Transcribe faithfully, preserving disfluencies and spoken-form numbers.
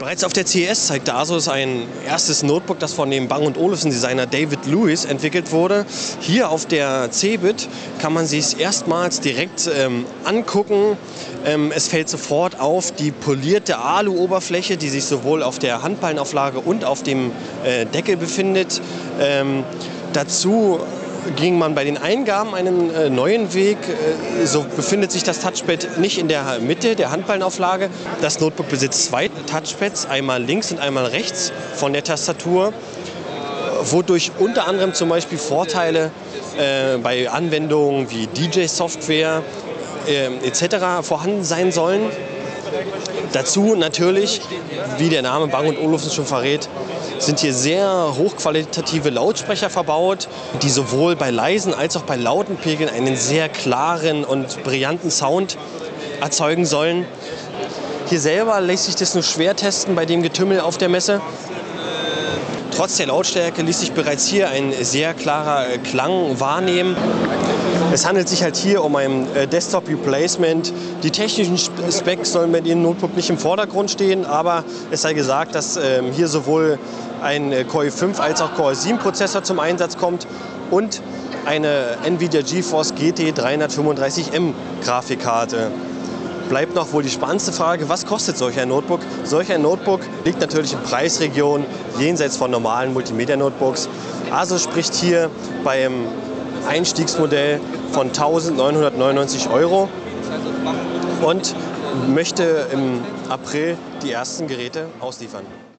Bereits auf der C E S zeigte Asus ein erstes Notebook, das von dem Bang und Olufsen-Designer David Lewis entwickelt wurde. Hier auf der CeBIT kann man sich es erstmals direkt ähm, angucken. Ähm, es fällt sofort auf die polierte Alu-Oberfläche, die sich sowohl auf der Handballenauflage und auf dem äh, Deckel befindet. Ähm, dazu ging man bei den Eingaben einen äh, neuen Weg. Äh, so befindet sich das Touchpad nicht in der Mitte der Handballenauflage. Das Notebook besitzt zwei Touchpads, einmal links und einmal rechts von der Tastatur, wodurch unter anderem zum Beispiel Vorteile äh, bei Anwendungen wie D J-Software äh, et cetera vorhanden sein sollen. Dazu natürlich, wie der Name Bang und Olufsen schon verrät, sind hier sehr hochqualitative Lautsprecher verbaut, die sowohl bei leisen als auch bei lauten Pegeln einen sehr klaren und brillanten Sound erzeugen sollen. Hier selber lässt sich das nur schwer testen bei dem Getümmel auf der Messe. Trotz der Lautstärke ließ sich bereits hier ein sehr klarer Klang wahrnehmen. Es handelt sich halt hier um ein Desktop Replacement. Die technischen Specs sollen bei dem Notebook nicht im Vordergrund stehen, aber es sei gesagt, dass ähm, hier sowohl ein Core i fünf als auch Core i sieben Prozessor zum Einsatz kommt und eine Nvidia GeForce G T dreihundertfünfunddreißig M Grafikkarte. Bleibt noch wohl die spannendste Frage, was kostet solch ein Notebook? Solch ein Notebook liegt natürlich in Preisregionen jenseits von normalen Multimedia-Notebooks. Asus spricht hier beim Einstiegsmodell von eintausendneunhundertneunundneunzig Euro und möchte im April die ersten Geräte ausliefern.